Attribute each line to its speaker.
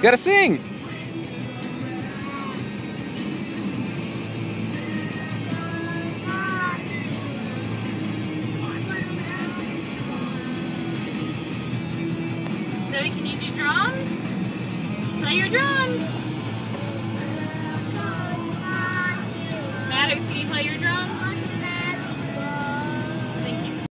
Speaker 1: gotta sing.
Speaker 2: Zoe, can you do drums? Play your drums. Maddox, can you play your drums?